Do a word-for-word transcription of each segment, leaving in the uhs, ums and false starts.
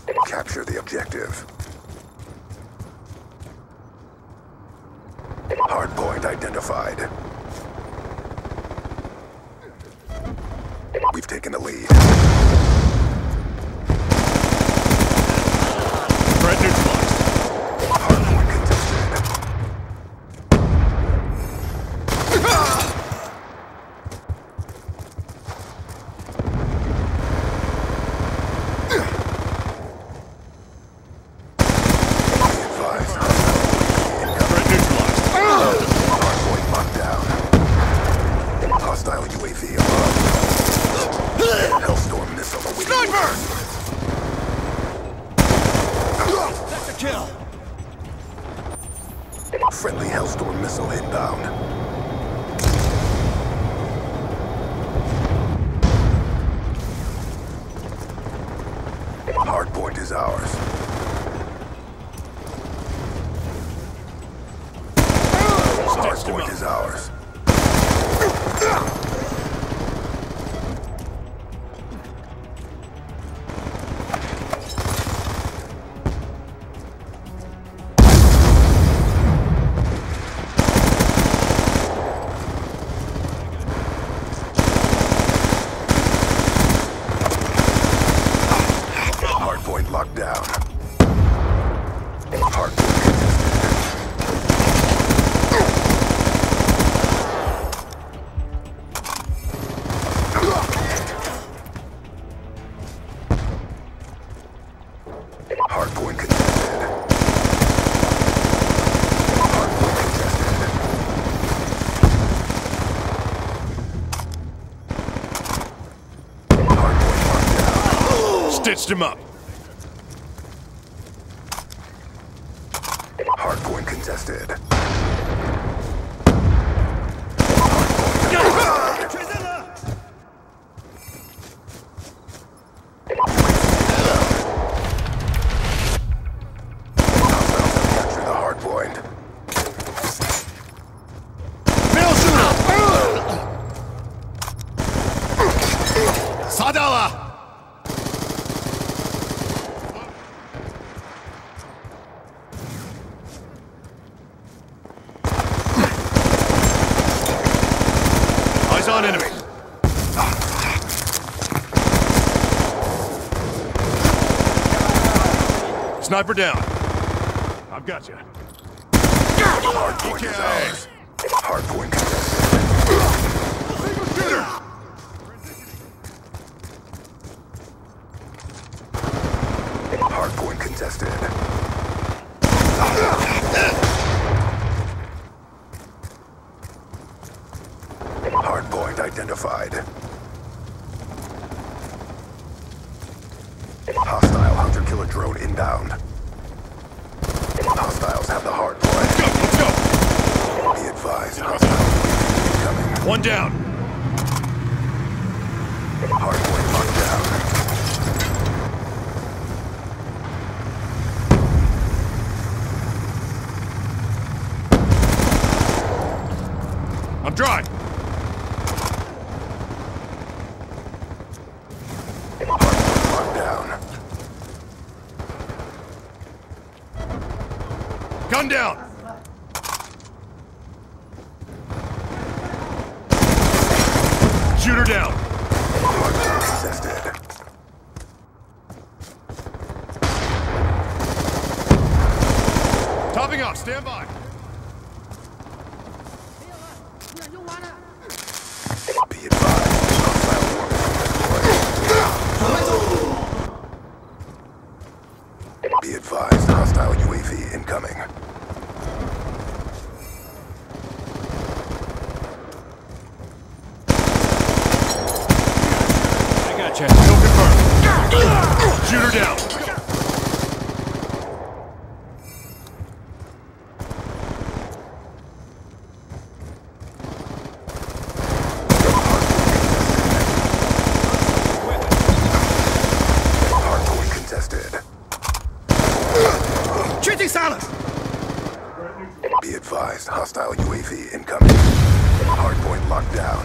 Capture the objective. Hardpoint identified. We've taken the lead. Threat neutralized. Hardpoint contested. Friendly Hellstorm missile inbound. Hardpoint is ours. Hardpoint is ours. Locked down. Hardpoint contested. Hardpoint contested. Hardpoint contested. Hardpoint locked down. Stitched him up. Hardpoint contested. Capture the hardpoint. Middle shooter! Sadala! On enemy. Sniper down. I've got you. Hardpoint is ours. Hardpoint contested. Shooter. Hardpoint contested. Hardpoint identified. Hostile hunter-killer drone inbound. Hostiles have the hardpoint. Let's go, let's go. Be advised, hostile incoming. One down. Hardpoint locked down. I'm dry. Hardpoint locked down. Gun down. Shooter down. Hardpoint contested. Topping off. Stand by. Be advised, hostile warning. Be advised, hostile U A V incoming. I got you. Kill confirmed. Shooter down. Treating silence! Be advised, hostile U A V incoming. Hardpoint locked down.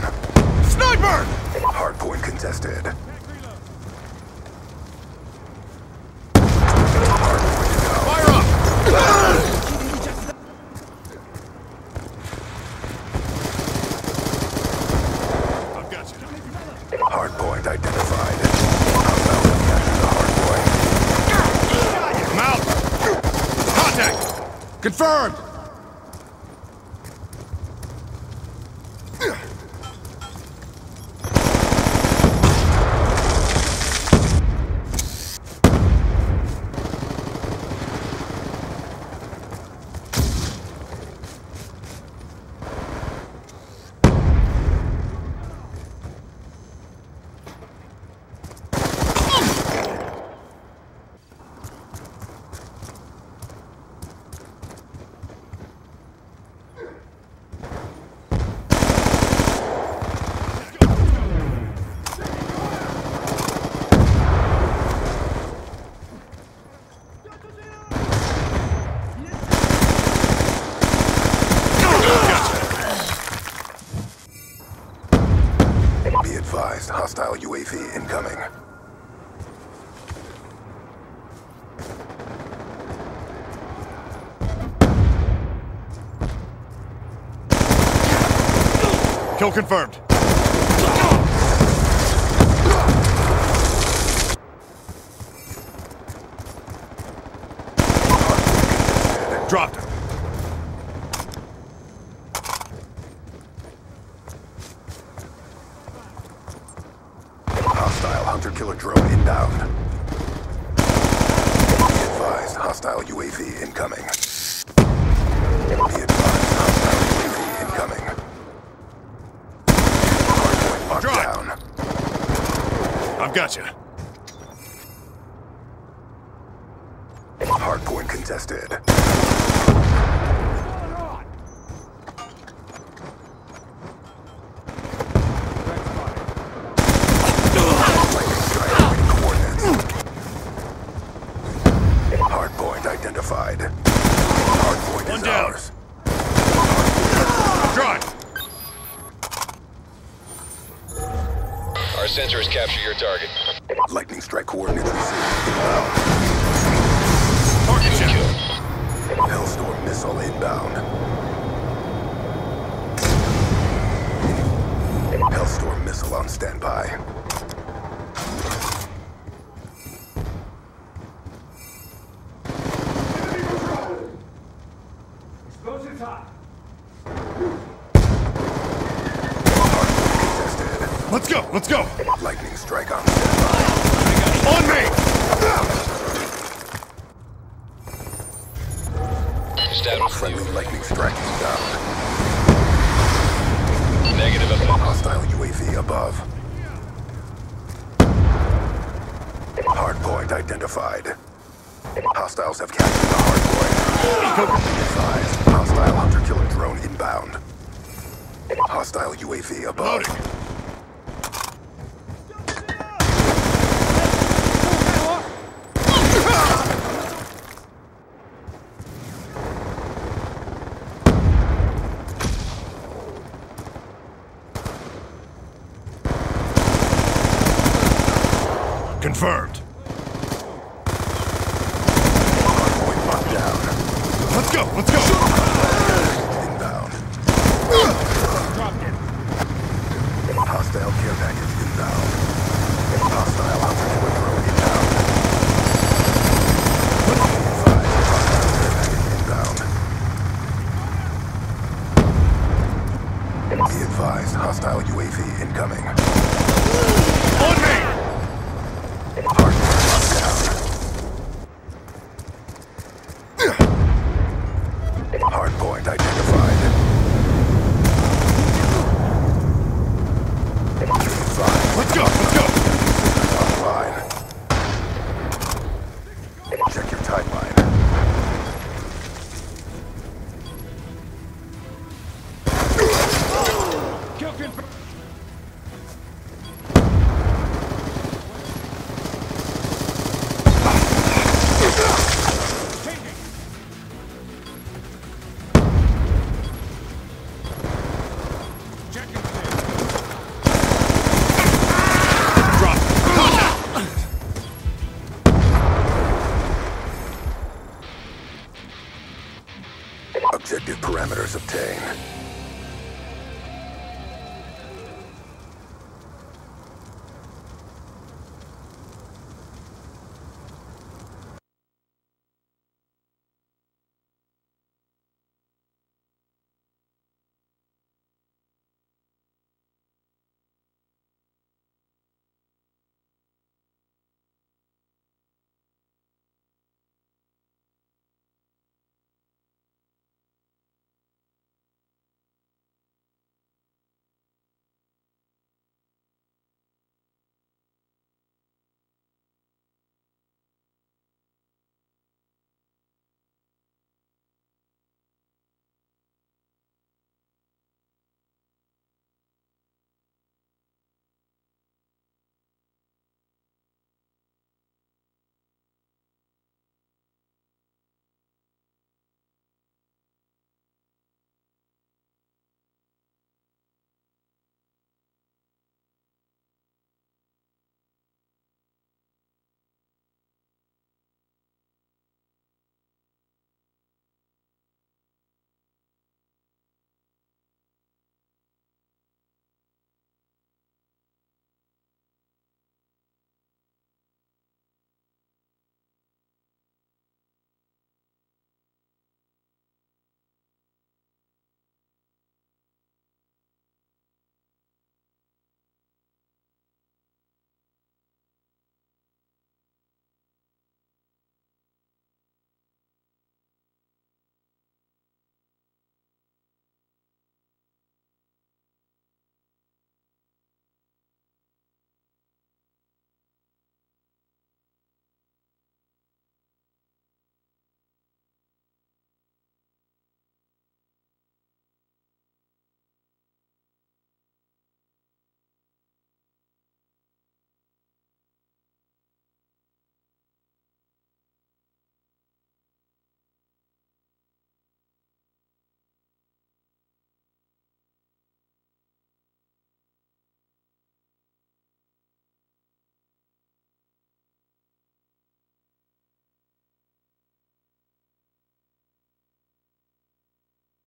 Sniper! Hardpoint contested. Confirmed! Hostile U A V incoming. Kill confirmed. Dropped him. Hostile hunter-killer drone inbound. Be advised, hostile U A V incoming. Be advised, hostile U A V incoming. Hardpoint locked Drive. down. I've got you. Hardpoint contested. Identified. Hardpoint One is down. ours. Drive. Our sensors capture your target. Lightning strike coordinates received. Inbound. Target Good check. kill. Hellstorm missile inbound. Hellstorm missile on standby. Explosives hot. Contested. Let's go. Let's go. Lightning strike on standby. On me. Standoff. Friendly lightning strike inbound. Negative effect. Hostile U A V above. Hardpoint identified. Hostiles have captured the hardpoint. Be advised, hostile hunter-killer drone inbound. Hostile U A V above. Loading. Confirmed. Hardpoint locked down. Let's go. Let's go. Inbound. Dropped it. Hostile care package inbound. Hostile hunter-killer drone inbound. Advised, hostile care package inbound. Be advised, hostile U A V incoming. On me. Hardpoint locked down. Hardpoint identified. Advised, Let's go. Let's go. online. Check your timeline. Kill confirmed. Objective parameters obtained.